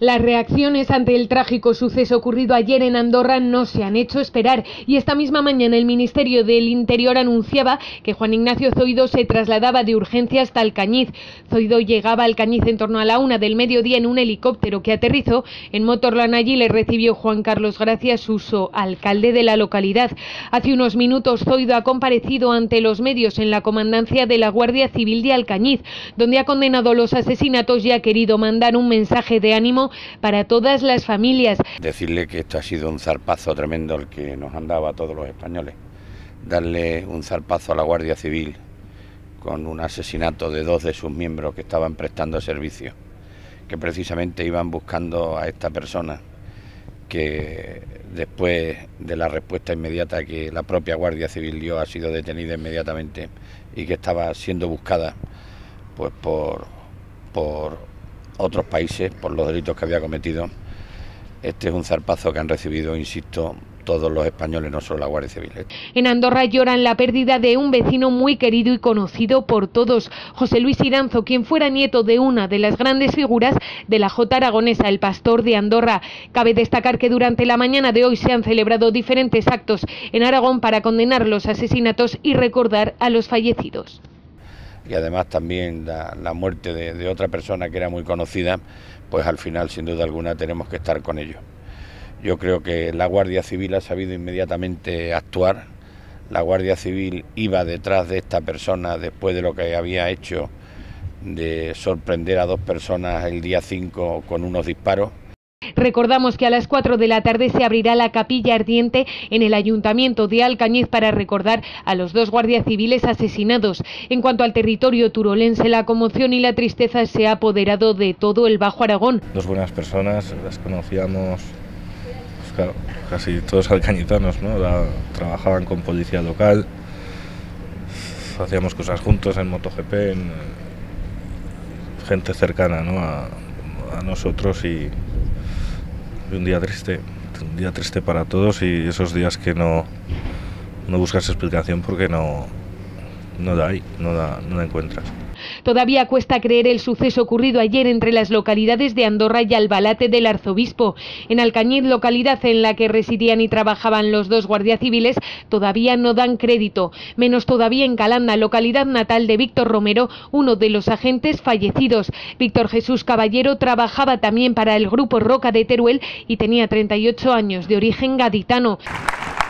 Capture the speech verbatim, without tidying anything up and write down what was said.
Las reacciones ante el trágico suceso ocurrido ayer en Andorra no se han hecho esperar y esta misma mañana el Ministerio del Interior anunciaba que Juan Ignacio Zoido se trasladaba de urgencia hasta Alcañiz. Zoido llegaba a Alcañiz en torno a la una del mediodía en un helicóptero que aterrizó en Motorland. Allí le recibió Juan Carlos Gracia Suso, alcalde de la localidad. Hace unos minutos Zoido ha comparecido ante los medios en la comandancia de la Guardia Civil de Alcañiz, donde ha condenado los asesinatos y ha querido mandar un mensaje de ánimo para todas las familias. Decirle que esto ha sido un zarpazo tremendo el que nos han dado a todos los españoles. Darle un zarpazo a la Guardia Civil con un asesinato de dos de sus miembros que estaban prestando servicio, que precisamente iban buscando a esta persona, que después de la respuesta inmediata que la propia Guardia Civil dio ha sido detenida inmediatamente y que estaba siendo buscada pues por, por otros países por los delitos que había cometido. Este es un zarpazo que han recibido, insisto, todos los españoles, no solo la Guardia Civil. En Andorra lloran la pérdida de un vecino muy querido y conocido por todos, José Luis Iranzo, quien fuera nieto de una de las grandes figuras de la jota aragonesa, el pastor de Andorra. Cabe destacar que durante la mañana de hoy se han celebrado diferentes actos en Aragón para condenar los asesinatos y recordar a los fallecidos. Y además también la, la muerte de, de otra persona que era muy conocida, pues al final sin duda alguna tenemos que estar con ello. Yo creo que la Guardia Civil ha sabido inmediatamente actuar. La Guardia Civil iba detrás de esta persona después de lo que había hecho de sorprender a dos personas el día cinco con unos disparos. Recordamos que a las cuatro de la tarde se abrirá la capilla ardiente en el Ayuntamiento de Alcañiz para recordar a los dos guardias civiles asesinados. En cuanto al territorio turolense, la conmoción y la tristeza se ha apoderado de todo el Bajo Aragón. Dos buenas personas, las conocíamos, pues claro, casi todos alcañizanos, ¿no? La, trabajaban con policía local, hacíamos cosas juntos en MotoGP, en, gente cercana, ¿no? a, a nosotros y... un día triste, un día triste para todos y esos días que no, no buscas explicación porque no, no da ahí, no da, no la encuentras. Todavía cuesta creer el suceso ocurrido ayer entre las localidades de Andorra y Albalate del Arzobispo. En Alcañiz, localidad en la que residían y trabajaban los dos guardias civiles, todavía no dan crédito. Menos todavía en Calanda, localidad natal de Víctor Romero, uno de los agentes fallecidos. Víctor Jesús Caballero trabajaba también para el grupo Roca de Teruel y tenía treinta y ocho años, de origen gaditano.